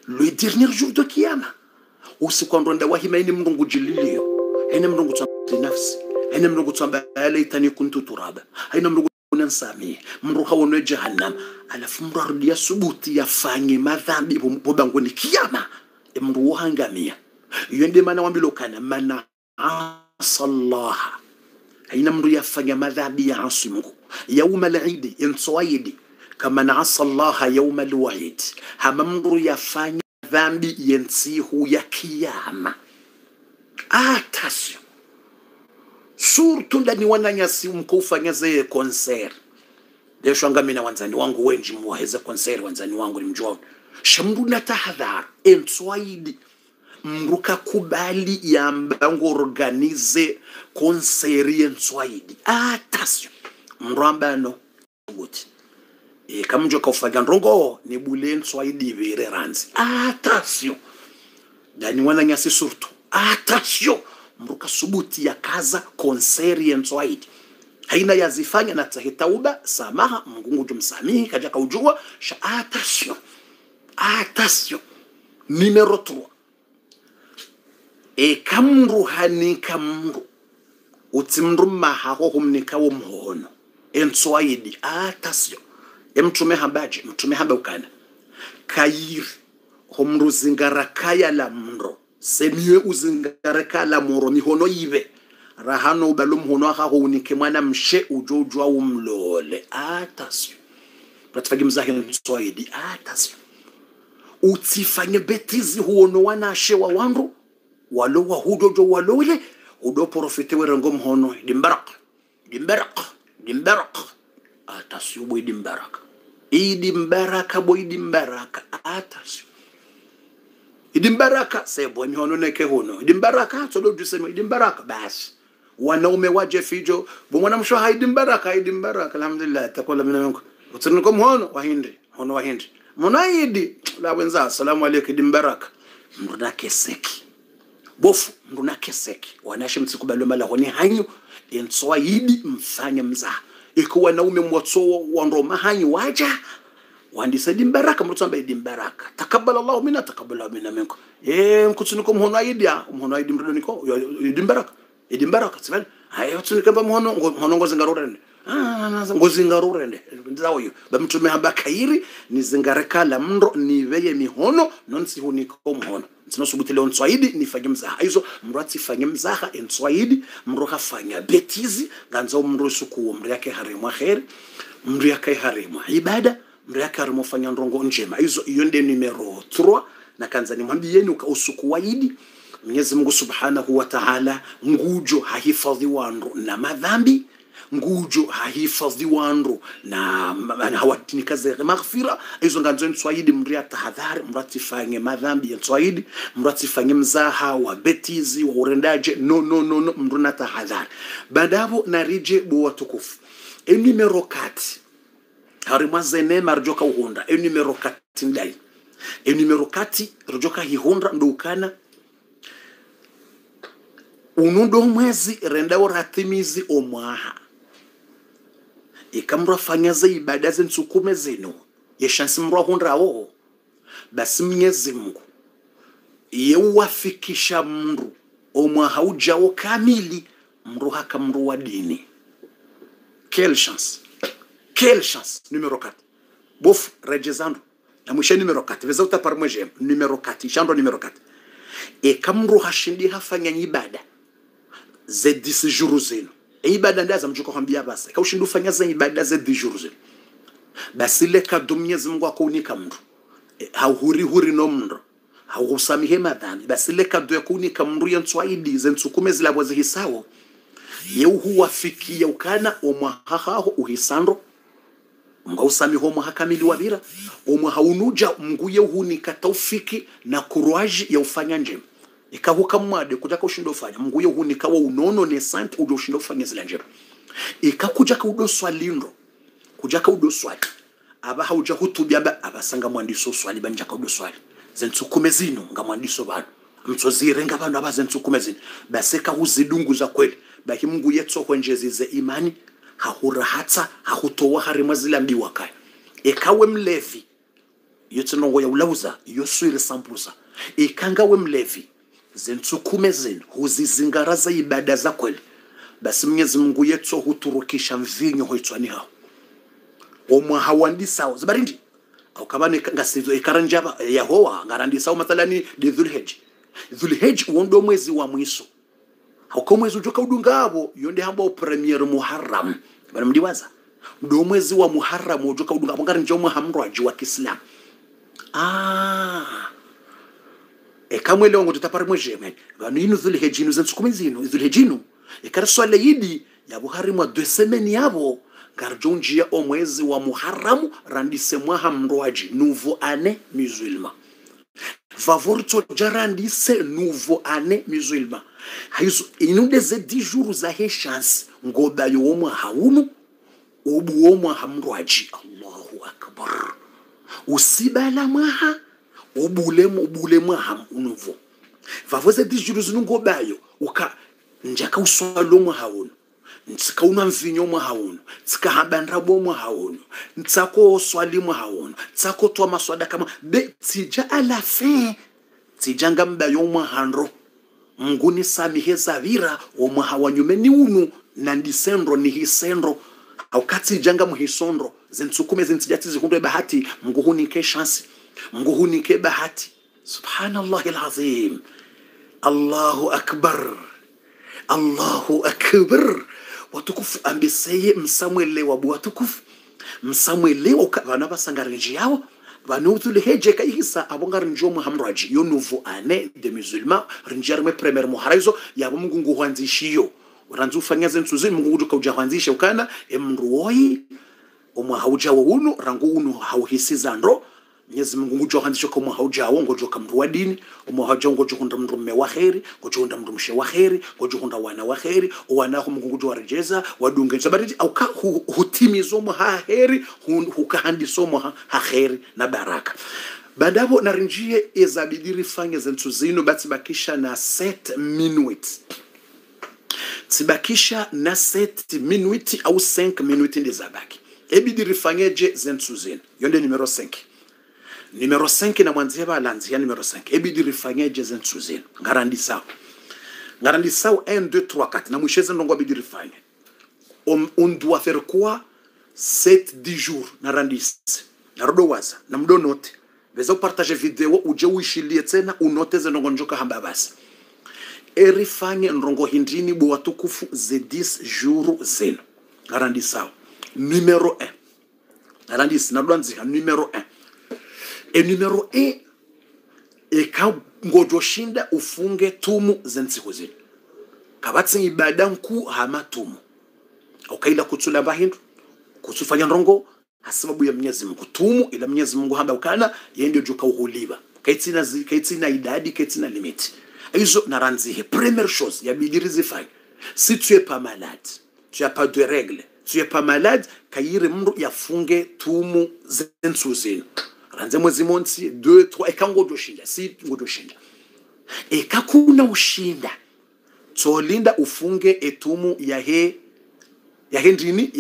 le dernier jour de kiyama usikwandonda wahima ini mndungu jililio ene mndungu tsamba nafsi ene mndungu tsamba laitani kuntu turaba ene mndungu nansami mndu hawonwe jahannam alafu mndu arudia subuti yafanye madhambi bobangoni kiyama mndu wohangamia yende mana wambilo kana mana asallaha haina mndu yafanya madhambi ya asimungu yauma al-eid inswaidi kama naasa Allah yauma al-wa'id hama mndu yafanya dhambi yensihu ya kiyama atasio surtu ndani wananyasi mkufanya zeye konser desho angamina wanzani wangu wenji muwaheza konser wanzani wangu ni mjuwa shamdu na tahadhar enswaidi mruka kubali ya mbangu organize konseri enswaidi atasio mrambano uguti kamjo kaufanya ndrongo ni bule enswaidi vire ranzi atasio ndani wananyasi surtu atasio mruka subuti ya kaza konseri enswaidi haina yazifanya na tahitauba samaha mungu jumsamihi kaja kaujua sha atasio numero 3 kamru hani kamru utimru mahaho humnika umhono enswaidi atasio mtume hambaje mtume hamba ukana kair homru zingarakaya la mro semiwe uzingaraka la moro mihono ibe rahano balum hono akaho unike mwana mshe ujojwa umlole atasio pratfagi mzahi enswaidi atasio utifanye betizi huono wanashe wa wanru walo wa hudojo walole udo profete werengo mhono dimbarak atasio boy dimbarak boy dimbaraka atasio idimbaraka sebo mihono neke hono idimbaraka todo duseme idimbaraka bas wanaume waje fijo bomwana msho haidimbaraka alhamdulillah takola mina yangu utiniko mhono wahindi munaidi la wenza assalamu alaykum idimbaraka mruna keseki bofu mruna keseki wanashe msikubalo mala honi hanyu enswaidi mfanya mzaha ikuwa naume mwatso wandroma hanyu waja wandisa dimbaraka mrutamba idimbaraka takabbala Allah minna takabbala minna minkum mkutuniko mhono aidi mruniko idimbaraka tsivali hayo tunikamba mhono ngozingarurende ngozingarurende ndawo yo bamtume hamba kairi ni zingareka la mndo ni veye mihono nonsi huniko mhono tsinosubutile onswaidi nifanye mzaha hizo mrwati fanye mzaha enswaidi mroha fanya betizi ganzo mro suku mri yake haremwa khair mri yake haremwa ibada mri yake haremwa fanya ndongo njema hizo yonde numero 3 na kanzani mwambieni usuku waidi Mwenyezi Mungu Subhanahu wa Ta'ala ngujo hahifadhi wandu na madhambi ngujo hahifadhi wandu na hawatini kaze maghfira hizo nganzo nswaidi mria tahadhari mratifanye madhambi ya nswaidi mratifanye mzaha wa betizi wa urendaje no mruna tahadhari badabo narije buwa tukufu numero 4 harimazene marjoka uhunda numero 4 ndai numero 4 rojoka hihunda ndukana unundo mwezi rendao ratimizi omwaha ikamra fanyaza ibada zensukume zenu yeshansi mrwa hundrawo basi Mwenyezi Mungu yewafikisha mru omwaha ujao kamili mru haka mru wa dini quelle chance numero 4 bof rejezando na mwishe numero 4 veza utapar mweje numero 4 shando numero 4 kamru hashindi hafanya ibada ze 10 jours zenu ibada ndaza mjuko kwambia basi kaushindu fanya za ibada ze 10 jours zenu basi le kado Mwenyezi Mungu akunika mndu hauhuri no mndu hausamihe madhambi basi le kado yakunika mndu yanswaidi ze nsukume zilabo zihisawo yehu wafikia ukana omwahaho uhisando ngausamiho mwahakamili wabira omwahaunuja mnguye hunika taufiki na courage ya ufanya njema ikahuka mwade kujaka ushindo fanya mungu yo hunika wa unono ne sante udo ushindo fanya zile njema ikakujaka udo swalindo kujaka udo swali aba hauja hutubya abasanga mwandiso swali banjaka udo swali zensukume zino ngamwandiso bana mtsozire ngabantu abazensukume zino baseka uzidungu za kweli baki mungu yetso kwenjezize imani hahurahatsa hahutowa harima zila mbiwa kaya ekawe mlevi yote nongo ya ulauza yosuire sampusa ikanga we mlevi zentsukume zenu huzizingaraza ibada za kweli basi Mwenyezi Mungu yetu huturukisha mvinyo hoitwani hao omwa hawandi sawa zibarindi au kabane ngasizo ikaranjaba yahowa ngarandi sawa mathalani de Dhulhijja wondo mwezi wa mwiso au kwa mwezi ujoka udungabo yonde hamba premier Muharram bana mdiwaza ndo mwezi wa Muharram ujoka udungabo ngarinjo muhamraji wa Kiislamu kamwe leo ngo tutapare mwejeme bana inu Dhulhijja inu zentsukumizino Dhulhijja ikaraswala yidi ya Buhari mwa 2 semaines yabo garjonjia o mwezi wa Muharram randise muhamraji nouveau année musulman favorito jarandise nouveau année musulman haizo inudeze 10 jours za chance ngoba yo mwa haunu obu mwa hamraji Allahu akbar usibala mwaha obule mwa nouveau favoze 10 jours ngoba yo uka njaka uswalo mwa haunu ntsika una mvinyo mwa haunu tsika habandrabo mwa haunu ntsako swali mwa haunu tsako twa maswada kama be tija à la fin tijanga mbayo mwa handro mnguni samihe zavira omwa hawanyumeni unu na ndisendro ni hisendro au kati janga muhisondro zentsukume zentijati zikundwe bahati mguhunike chance mguhunike bahati subhanallahil azim Allahu akbar Allahu akbar watukufu ambiseye msamwele wabu watukufu msamwele wakana basangarinji yao banutu leheje kaihisa abongarinjo muhamraji yo nouveau année de musulmans rinjarme premier muharaizo yabo mungu hwanzishiyo uranzu fanyaze ntuzi mungu ujuka hwanzisha ukana emruoi omwa hauja wunu rangu unu hauhisiza ndo Mwenyezi Mungu ngujo handisho kama haujawo ngojo kamru wa dini umwa hauja ngojo hunda mrume wa khairi ngojo hunda mrumshe wa khairi ngojo hunda wana wa khairi wana ko Mungu ngujo warejeza wadunge sabati au ka hutimizo mu ha khairi hukahandiso mu ha khairi na baraka badabo narinjie ezabidiri fanye zentuzino batibakisha na 7 minutes tibakisha na 7 minutes au 5 minutes ndizabaki ebidiri fanyeje zentuzino yonde numero 5 Numero 5 na mwanzeba alanzia numero 5 ebidi rifanyeje zentuzino ngarandi sawa 1 2 3 4 na mwisheze ndongo ebidi rifanye on doit faire quoi 7-10 jours na randis na rodo waza na mdo note beza partager video uje uishilie tena unote ze ndongo njoka hamba basi erifanye ndongo hindini bo watukufu ze 10 jours zeno ngarandi sawa numero 1 narandis na dwanzi numero 1 et numero 1 eka ngojo shinda ufunge tumu zentsiku zenu kabatsi ibada nku hama tumu ukaila kutsula bahindu kutsufanya ndongo hasababu ya Mwenyezi Mungu tumu ila Mwenyezi Mungu hamba ukana yende joka uhuliba kaitina idadi kaitina limit hizo naranzihe première chose ya bidiri zifanye si tu es pas malade tu as pas de règles tu es pas malade kayire mru yafunge tumu zentsiku zenu ranze mwezi monti 2 3 ekango doshinda si ngodoshinda ekakuna ushinda tolinda ufunge etumu yahe ndini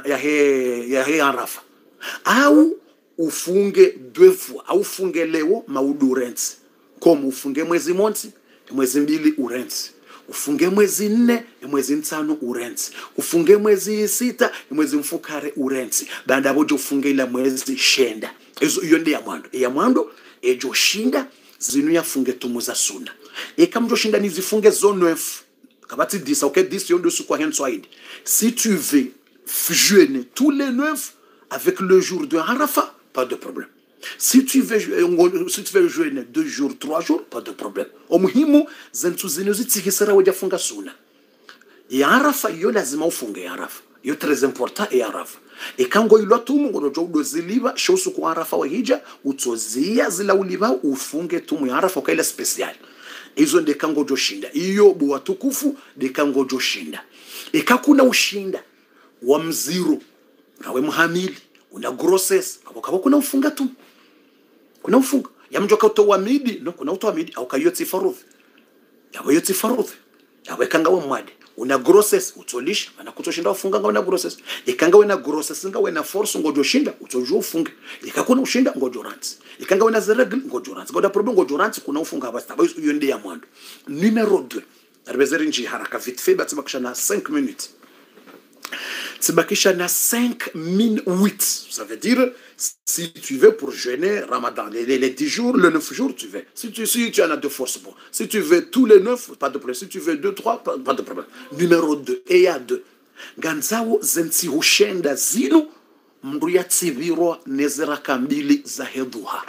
yahe Arafa au ufunge 2 fois au ufunge leo maudurensi komu ufunge mwezi monti mwezi 2 urensi ufunge mwezi 4 mwezi 5 urensi ufunge mwezi 6 mwezi mfukare urensi banda bojo ufunge ila mwezi shenda ezo yonde ya mwando ejo shinda zinu yafunge tumu za suna kamjo shinda nizifunge zone 9 kabati 10 ok 10 yondo sukwa henswaid si tu veux jeûner tous les 9 avec le jour de Arafa pas de problème si tu veux jeûner 2 jours 3 jours pas de problème omuhimu zentu zinu zitikisera wajafunga suna ya Arafa yo lazima ufunge ya Arafa yo très important ya Arafa ekango ilo tumu ngojo udoziliba shosu ku Arafa wa hija utozia zila uliba ufunge tumu ya Arafa kaila special hizo nde kango joshinda iyo bwa tukufu de kango joshinda ekakuna ushinda wa mziro nawe muhamili una grosses abakabo kuna ufunga tu kuna ufunga yamjoka to wa midi no kuna uto wa midi au kayoti farudhi yawe yoti farudhi yawe kanga wa mwade una grossess utolisha mana kutoshinda ufunga nga una grossess ikanga wena grossess nga wena force ngojo shinda utojo ufunge ikakuna ushinda ngojo ranzi ikanga wena zeregle ngojo ranzi ngoda problem ngojo ranzi kuna ufunga basta ba hiyo ndio ya mwando. Numéro 2 arbezeri nji haraka vite fait batibakisha na 5 minutes tibakisha na 5 minutes, ça veut dire si tu veux pour jeûner Ramadan les 10 jours, le 9 jours tu veux. Si tu en as de force bon. Si tu veux tous les 9, pas de problème. Si tu veux 2 3 pas de problème. Numéro 2 et ya 2. Ganzao zensi hushenda zinu mndu yatsibirwa nezera kambili za hedhuha.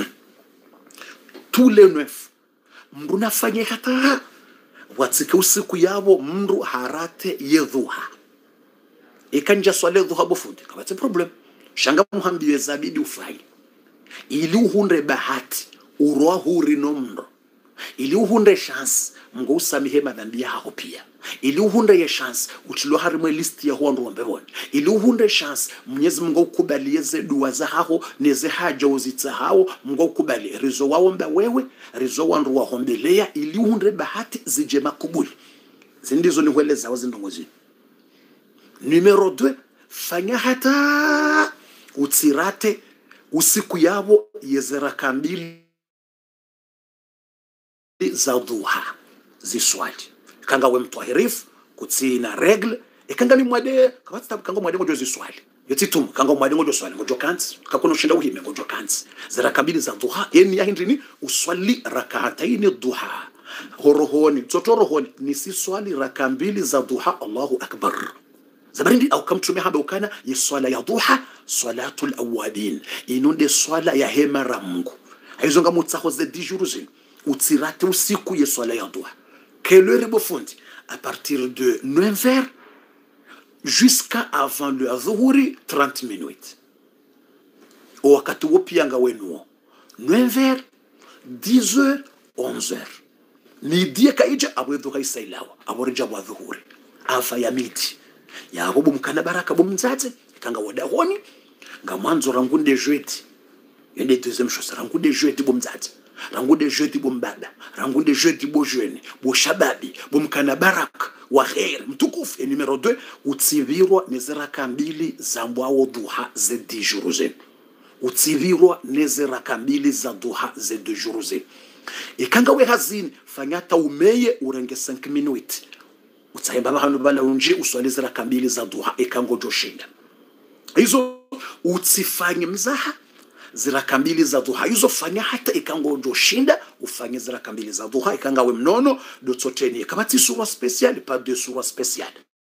Tous les 9. Mndu nafanye hata watsike usiku yabo mndu harate yedhuha. Ikanja swale dhuha bofundi kabate problem. Shanga muhambiwe zabidi ufai ili uhunde bahati uroa huri nomro ili uhunde chance mungu usamihe madhambi yako pia ili uhunde ye chance utilo harimwe list ya huandu wambewoni ili uhunde chance Mwenyezi Mungu ukubalieze dua za hao neze haja uzitsa hao mungu ukubali rizo waomba wewe rizo wandu wahombelea ili uhunde bahati zije makubuli zindizo niweleza wazindongozi. Numero 2 fanya hata utsirate usiku yabo yezera kambili za duha ziswali kanga we mtwahirifu kutsina regle ikanga ni mwade kabata kanga mwade ngojo ziswali yotitum kanga mwade ngojo swali ngojo kanzi kakuna ushinda uhime ngojo kanzi zera kambili za duha yeni ya hindrini uswali rak'ataini duha horohoni totorohoni ni si swali rakambili za duha. Allahu akbar zabarindi au kamtume haba ukana ya swala ya duha salatul awabin inunde swala ya hemara Mungu aizonga mutsaho ze 10 jours zin utsirate usiku ya swala ya duha kelere bofundi à partir de 9h jusqu'à avant le dhuhuri 30 minutes wakati wopianga wenuo 9h 10h 11h ni dia kaija abweduka isailawa aborija wa dhuhuri afa ya miti ya hubu mkana baraka bumzate kanga wadahoni nga mwanzo rangunde jeudi yende deuxième chose rangunde jeudi bumzate rangunde jeudi bumbada rangunde jeudi bo jeune bo shababi bumkana baraka wa khair mtukufu. Numero 2 utsivirwa nezera kambili za mbwao duha ze 10 jours utsivirwa nezera kambili za duha ze 2 jours ikanga we hazini fanyata umeye urenge 5 minutes utsaimba bahanu bala unji uswalizira kambili za duha ikangojo shinda hizo utsifanye mzaha zira kambili za duha hizo fanya hata ikangojo shinda ufanye zira kambili za duha ikangawe mnono dotsoteni kabati sura special pas de sura special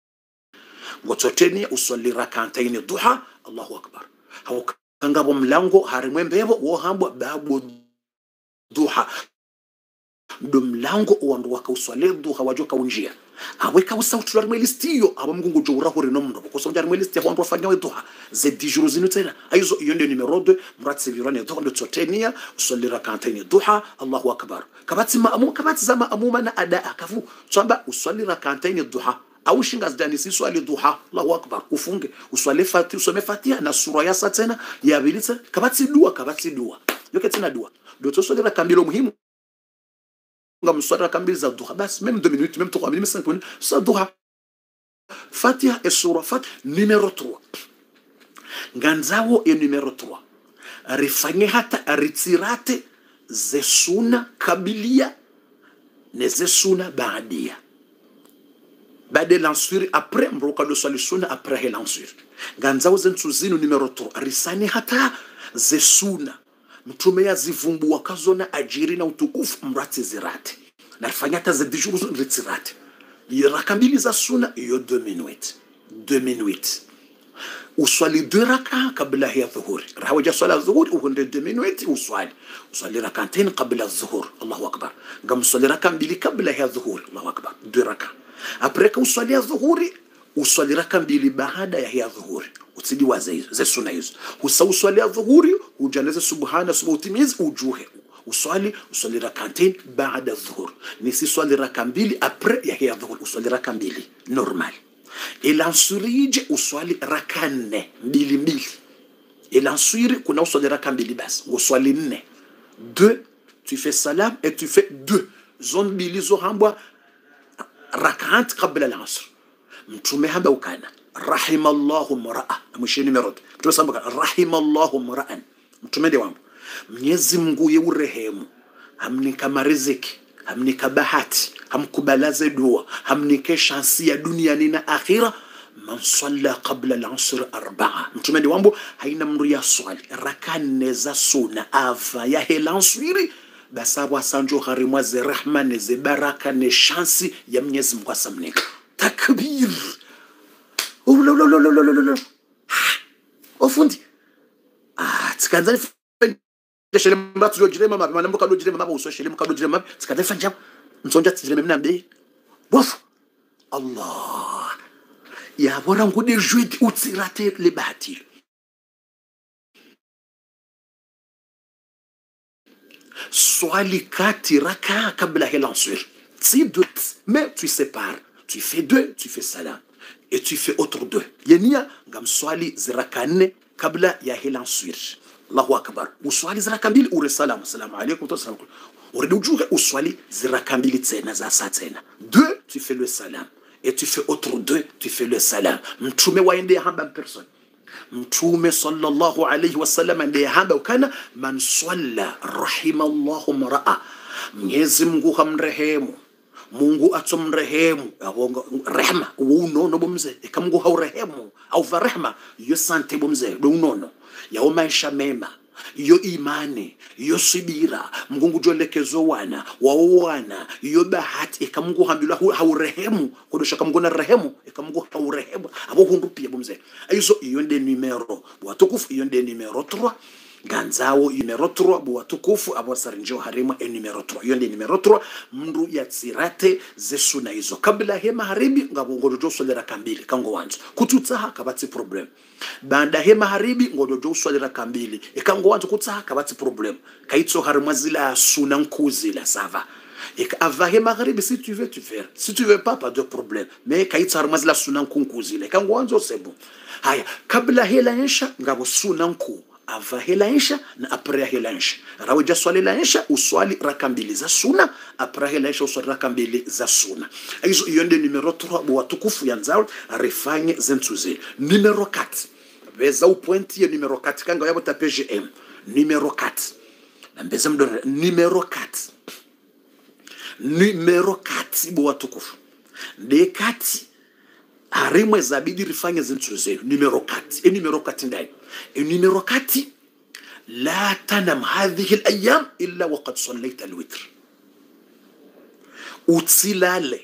ngototeni uswali rak'ataini duha. Allahu akbar hao kangabo mlango harimwembebo wo hambwa babu duha ndo mlango wandu wakauswale duha wajoka unjia aweka usautu la listiyo aba mgungu jora hore nomndo ko sonja listi wandu wafanya we duha ze 10 jours zinutena aizo iyo ndio numero 2 muratse virane duha tsotenia uswali rak'ataini duha. Allahu akbar kabati ma'mum kabati zama amuma na ada akafu tsamba uswali rak'ataini duha au shinga zdani si swali duha. Allahu akbar ufunge uswali fatiha usome fatiha na sura ya satena ya bilitsa kabati dua yoke tena dua ndo tswali rakambilo muhimu mswara kambili za duha bas même 2 minutes même 3 minutes même 5 minutes ça duha fatiha et sura fatiha. Numéro 3 nganzawo e numéro 3 rifanye hata ritirate ze suna kabilia ne ze suna baadia bade lansuri après mbroka do swali suna après lansuri nganzawo zentuzino numéro 3 risani hata ze suna mtume ya zivumbu wakazona ajiri na utukufu mrati zirate na rifanya hata za 10 jours ritirate yirakambili za suna iyo 2 minutes uswali 2 raka kabla ya dhuhuri rawaja swala dhuhuri uhunde 2 minutes uswali rak'atayn kabla dhuhur. Allahu akbar ngam uswali raka mbili kabla ya dhuhuri. Allahu akbar 2 raka après ka uswali ya dhuhuri uswali raka mbili baada ya dhuhuri utsidi waze ze suna hizo usawswali ya dhuhuri ujaneze subhana subutimiz ujuhe uswali rak'atayn baada dhuhur ni si swali raka mbili après ya dhuhuri uswali raka mbili normal ilansirije uswali raka 4 mbili ilansiri kuna uswali raka mbili basi uswali 4 2 tu fais salam et tu fais 2 zone bilizo hambwa ركعات قبل العصر متومي هذا وكان رحم الله مرأة مش نمرود متوسم رحم الله مرأة mtume de wangu Mwenyezi Mungu yeurehemu hamnika mariziki hamnika bahati hamkubalaze dua hamnike shansi ya dunia na akhira man salla qabla al-asr 4 mtume de wangu haina mru ya swali rakane za sunna ava ya helanswiri basabwa sanjo harimwa ze rahman ze baraka ne shansi ya Mwenyezi Mungu asamnika takbir ofundi tsikazali shele mbatu lo jirema mabi manambo kalo jirema mabi uso shele mkalo jirema mabi tsikazali fanja msonja tijirema mnambe bof Allah ya bora ngude juit utsirate le bahati swali kati raka kabla helansur si doute mais tu sépares tu fais 2 tu fais salam et tu fais autre 2 yenia ngam swali zirakane kabla ya helansur Allahu akbar uswali ziraka mbili ure salam assalamu alaykum wa sallam uridu juka uswali ziraka mbili tena za saa tena 2 tu fais le salam et tu fais autre 2 tu fais le salam mtume waende hamba person mtume sallallahu alayhi wasallam ndiye hamba ukana man salla rahimallahu mar'a Mwenyezi Mungu hamrehemu Mungu atomrehemu rehema unono bomze ikamungu haurehemu au varehema yo sante bomze unono ya maisha mema yo imani yo subira Mungu jolekezo wana waowana yo bahati ikamungu hambila haurehemu kodosha kamungu na rehemu ikamungu haurehemu abo hundupia bomze aizo iyo nde numero watukufu iyo nde numero 3 ganzao numero 3 buwatukufu abasarinjo harima numero 3 yonde numero 3 mndu ya tsirate zesuna hizo kabla hema haribi ngabongodo solera kambili kango wanzo kututaha kabati problem banda hema haribi ngodo solera kambili ekango wanzo kututaha kabati problem kaitso harima zila suna nkuzi la sava et ava hema haribi si tu veux tu faire si tu veux pas de problème mais kaitso harima zila suna nkuzi la kango wanzo c'est bon haya kabla hela yensha ngabo suna nku ava hela insha na apre hela insha rawaja swali la insha uswali raka mbili za sunna apre hela insha uswali raka mbili za sunna hizo yonde numero 3 watukufu yanzao refanye zentuze numero 4 veza upointi ya numero 4 kanga yabo tape GM numero 4 na mbeza mdo numero 4 watukufu de kati harimwe zabidi rifanye zentuze numero 4 et numero 4 ndai النمرة 4 لا تنم هذه الأيام إلا وقد صليت الوتر وتسلال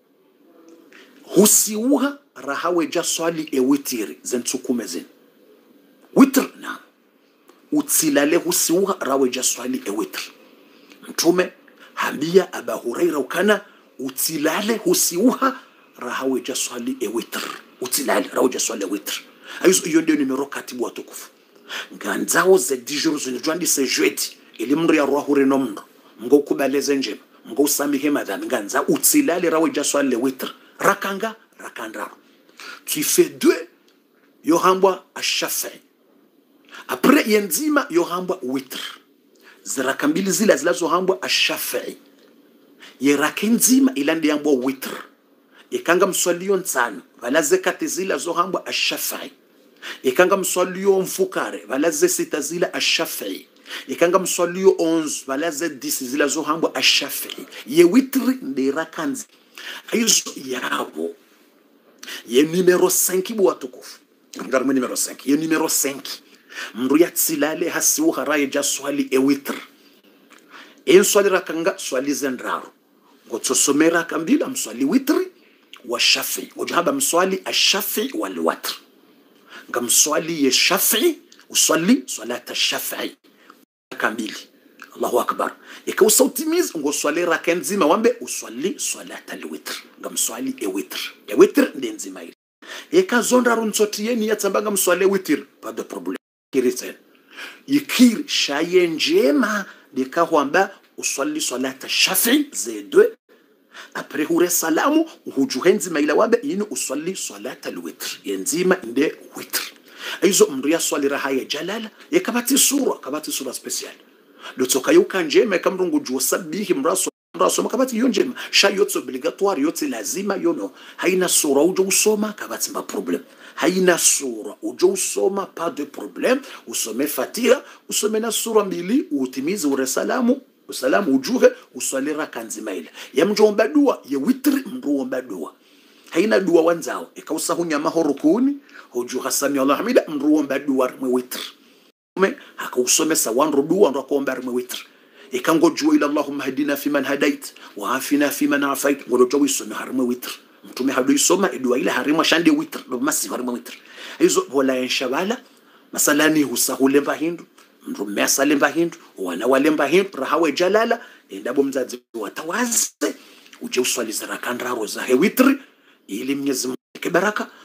هسيوها راهو جا صلي الوتر زين تسكوم زين وتر نعم وتسلال هسيوها راهو جا صلي الوتر متومة هامبيا أبا هريرة وكان وتسلال هسيوها راهو جا صلي الوتر وتسلال راهو جا صلي الوتر aizo iyo ndio numero 4 watukufu nganzao ze 10 jours zinjwandi se jeudi ili mndu ya roho renomno ngo kubaleze njema ngo usamihe madhambi nganza utsilale rawe jaswa le witr rakanga rakandra tu fais 2 yo hambwa ash-shafi après yenzima yo hambwa witr ziraka mbili zile zilazo hambwa ash-shafi yerakenzima ilandi hambwa witr ikanga mswalio nsano balaze kati zile zo hambwa ash-shafi ikanga mswalio mfukare balaze sita zile ash-shafi ikanga mswalio 11 balaze 10 zile zo hambwa ash-shafi ye witri ndirakanzi aizo yabo ye numero 5 watukufu ngarmu numero 5 ye numero 5 mndu yatsilale hasiu haraye jaswali e witr en swali rakanga swali zendraro ngotsosomera kambila mswali witri wa shafi wajhaba mswali ash-shafi wal watr ngam swali ya shafi uswali salata shafi kambili Allahu akbar ika usautimiz ngo swali rakenzima wambe uswali salata al-witr ngam swali e witr ndenzima ile ika zonda runsotieni yatsambanga mswali witr pas de problème kirisen yikir shaye njema dikahwamba uswali salata shafi z2 après hure salamu hujuhenzi maila wabe yini uswali salata al-witr yenzima inde witr aizo mndu ya swali rahaya jalala yakabati sura special dotoka yuka njema kamrungu juwa sabihi mraso mtu asoma kabati hiyo njema sha yote obligatoire yote lazima yono haina sura ujo usoma kabati mba problem haina sura ujo usoma pas de problème usome Fatiha usome na sura mbili utimize uresalamu usalamu ujuhe usalira kanzima ile ya mjomba dua ya witri mruomba dua haina dua wanzao ikausa hunyama horukuni hujuha sami Allah hamida mruomba dua rimwe witri hakausome sawanro dua ndo akomba rimwe witri ikangojua ila Allahumma hadina fi man hadait wa afina fi man afait ngodo wisome harimo witr mtume hadu isoma dua ile harimo shande witr ndo masi harimo witr hizo wala inshallah masalani husahule bahindu mtume asale bahindu wana wale bahindu rahawe jalala ndabo mzazi watawaze uje uswali zarakan raro za witr ili Mwenyezi Mungu baraka